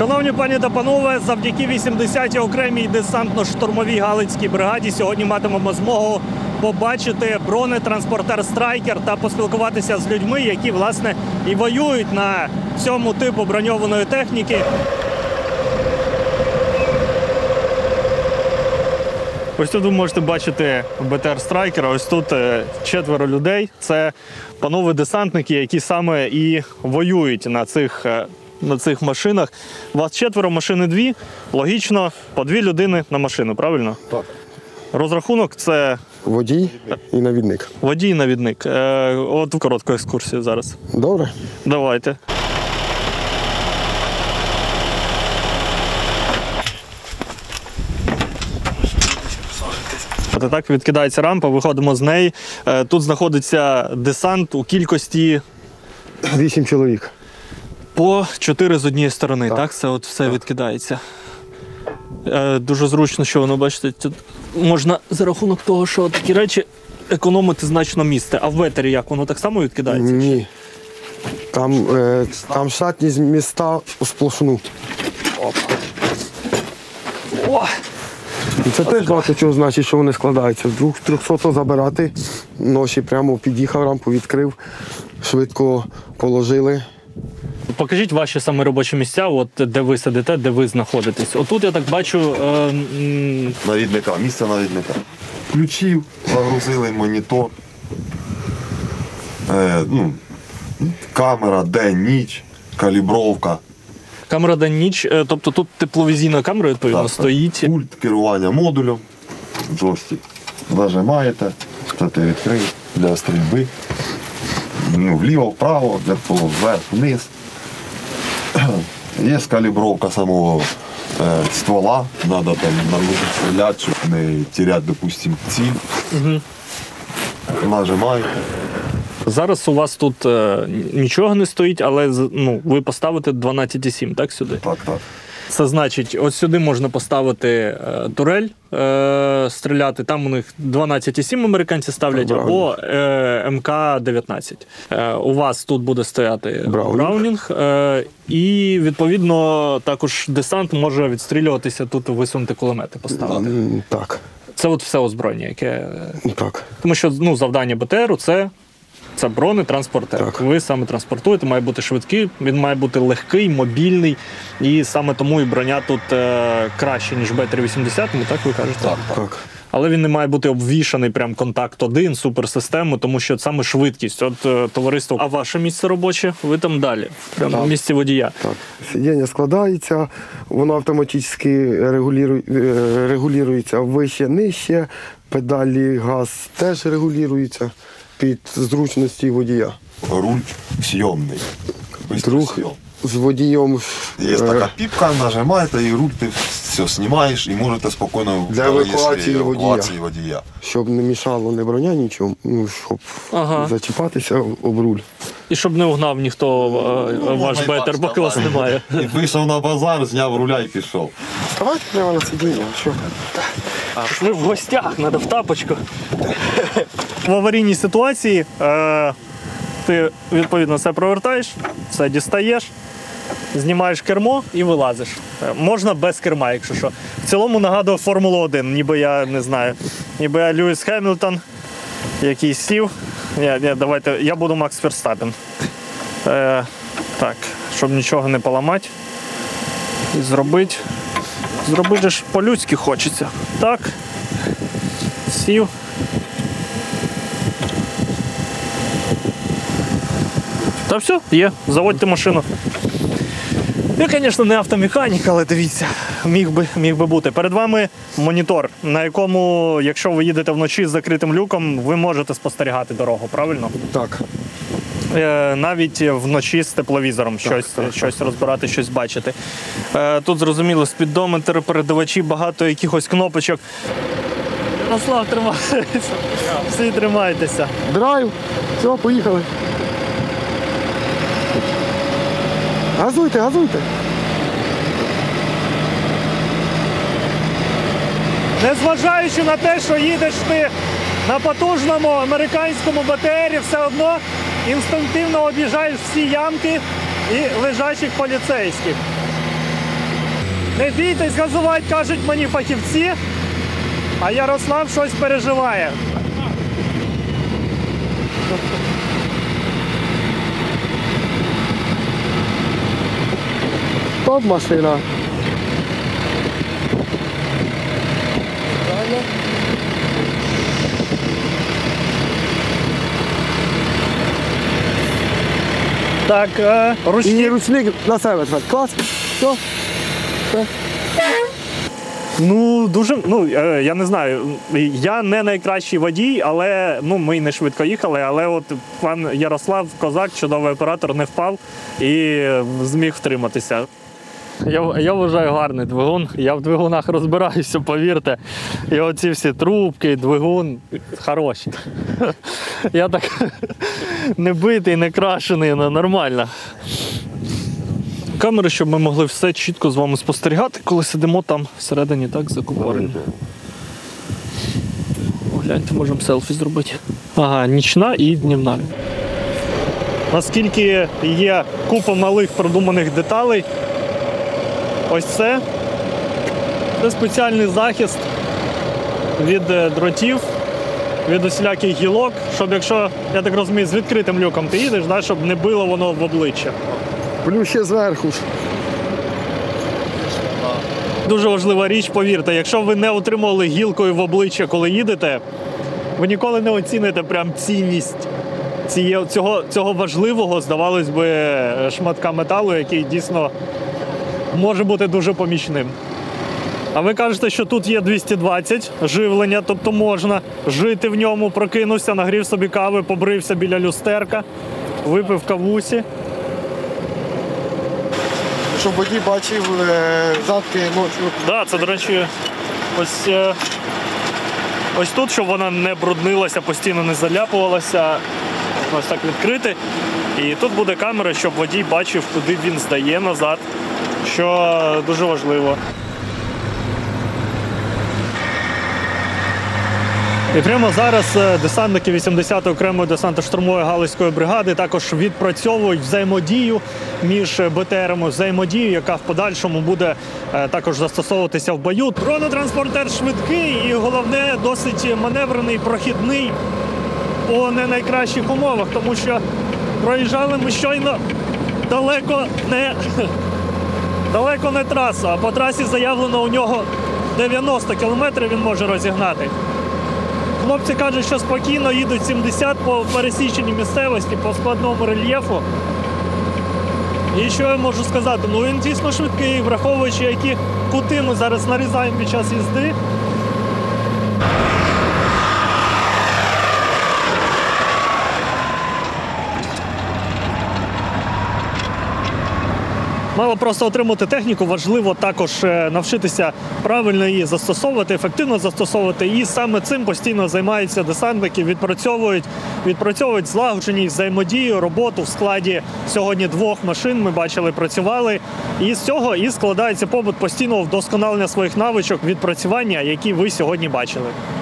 Шановні пані та панове, завдяки 80-й окремій десантно-штурмовій Галицькій бригаді сьогодні матимемо змогу побачити бронетранспортер «Страйкер» та поспілкуватися з людьми, які, власне, і воюють на цьому типу броньованої техніки. Ось тут ви можете бачити БТР «Страйкер», ось тут 4 людей. Це панове десантники, які саме і воюють на цих машинах. У вас 4, машини 2. Логічно, по 2 людини на машину, правильно? Так. Розрахунок – це... Водій і навідник. Водій і навідник. От коротку екскурсію зараз. Добре. Давайте. От так відкидається рампа, виходимо з неї. Тут знаходиться десант у кількості... 8 чоловік. По 4 з однієї сторони, так? Це от все відкидається. Дуже зручно, що воно, бачите, тут можна за рахунок того, що такі речі економити значно місце. А в ветері як? Воно так само відкидається? Ні. Там штатні міста у сплошну. О! І це теж багато чого значить, що вони складаються. Вдруг 300 забирати, ночі прямо під'їхав, рампу відкрив, швидко положили. Покажіть ваші саме робочі місця, от де ви сидите, де ви знаходитесь. Отут я так бачу... Навідника, місце навідника. Включив, загрузили монітор. Камера, день, ніч, калібровка. Камера день-ніч, тобто тут тепловізійна камера, відповідно, стоїть. Пульт керування модулем, джойстик. Нажимаєте, це відкрив для стрільби. Вліво, вправо, дзеркало вверх, вниз. Є калібровка самого ствола, треба там нагрузити стріляти, щоб не теряти, допустим, ціль. Угу. Нажимаєте. Зараз у вас тут нічого не стоїть, але ви поставите 12,7, так, сюди? Так, так. Це значить, ось сюди можна поставити турель, стріляти. Там у них 12,7 американці ставлять, або МК-19. У вас тут буде стояти Браунінг. І, відповідно, також десант може відстрілюватися, тут висунути кулемети поставити. Так. Це от все озброєння, яке... Так. Тому що завдання БТРу – це бронетранспортер. Так. Ви саме транспортуєте, має бути швидкий, він має бути легкий, мобільний. І саме тому і броня тут краще, ніж БТР-80, так ви кажете? Так, так. Але він не має бути обвішаний прям контакт-1, суперсистему, тому що саме швидкість. От, товариство, а ваше місце робоче? Ви там далі, прямо в місці водія. Так. Сидіння складається, воно автоматично регулюється вище, нижче, педалі газ теж регулюється під зручності водія. Руль зйомний. Друг з водієм. Є така піпка, нажимаєте і руль ти все знімаєш і можете спокійно для евакуації водія. Щоб не мішало не броня нічого, щоб зачіпатися об руль. І щоб не угнав ніхто ваш БТР, поки вас немає. І вийшов на базар, зняв руля і пішов. Давайте прямо на сидіння. Ми в гостях, треба в тапочку. В аварійній ситуації ти, відповідно, все провертаєш, все дістаєш, знімаєш кермо і вилазиш. Можна без керма, якщо що. В цілому нагадує Формулу-1, ніби я, не знаю, ніби я Льюіс Хемілтон, який сів. Давайте, я буду Макс Ферстаппен. Так, щоб нічого не поламати. І зробити ж по-людськи хочеться. Так, сів. Та все, є, заводьте машину. Я, звісно, не автомеханік, але дивіться, міг би бути. Перед вами монітор, на якому, якщо ви їдете вночі з закритим люком, ви можете спостерігати дорогу, правильно? Так. Навіть вночі з тепловізором щось розбирати, щось бачити. Тут, зрозуміло, спідометр, передавачі, багато якихось кнопочок. Ярослав, тримайтеся. Всі тримайтеся. Драйв. Все, поїхали. Газуйте, газуйте. Незважаючи на те, що їдеш ти на потужному американському БТРі, все одно інстинктивно об'їжджаєш всі ямки і лежачих поліцейських. Не бійтесь газувати, кажуть мені фахівці, а Ярослав щось переживає. Топ машина. Так, І ручні. ручник на себе тепер. Клас. Все. Ну, дуже, я не знаю, я не найкращий водій, але, ми не швидко їхали, але от пан Ярослав Козак, чудовий оператор, не впав і зміг втриматися. Я вважаю гарний двигун, я в двигунах розбираюся, повірте. І оці всі трубки, двигун хороші. Я так не битий, не крашений, нормально. Камери, щоб ми могли все чітко з вами спостерігати, коли сидимо там всередині, так, закупорені. Гляньте, можемо селфі зробити. Ага, нічна і днівна. Наскільки є купа малих продуманих деталей, ось це спеціальний захист від дротів, від усіляких гілок, щоб якщо, я так розумію, з відкритим люком ти їдеш, да, щоб не било воно в обличчя. Плюс ще зверху ж. Дуже важлива річ, повірте, якщо ви не отримували гілкою в обличчя, коли їдете, ви ніколи не оціните прям цінність цього важливого, здавалось би, шматка металу, який дійсно може бути дуже помічним. А ви кажете, що тут є 220 живлення, тобто можна жити в ньому, прокинувся, нагрів собі кави, побрився біля люстерка, випив кавусі. Щоб водій бачив задки ночі. Так, це, до речі, ось тут, щоб вона не бруднилася, постійно не заляпувалася, ось так відкрити. І тут буде камера, щоб водій бачив, куди він здає назад, що дуже важливо. І прямо зараз десантники 80-ї окремої десантно-штурмової галицької бригади також відпрацьовують взаємодію між БТРами, взаємодію, яка в подальшому буде також застосовуватися в бою. Бронетранспортер швидкий і, головне, досить маневрений, прохідний по не найкращих умовах, тому що проїжджали ми щойно далеко не трасу, а по трасі заявлено у нього 90 кілометрів він може розігнати. Хлопці кажуть, що спокійно їдуть 70 по пересіченій місцевості, по складному рельєфу. І що я можу сказати? Він дійсно швидкий, враховуючи, які кути ми зараз нарізаємо під час їзди. Мало просто отримати техніку, важливо також навчитися правильно її застосовувати, ефективно застосовувати. І саме цим постійно займаються десантники, відпрацьовують злагодженість, взаємодію, роботу в складі сьогодні 2 машин, ми бачили, працювали. І з цього і складається побут постійного вдосконалення своїх навичок, відпрацювання, які ви сьогодні бачили.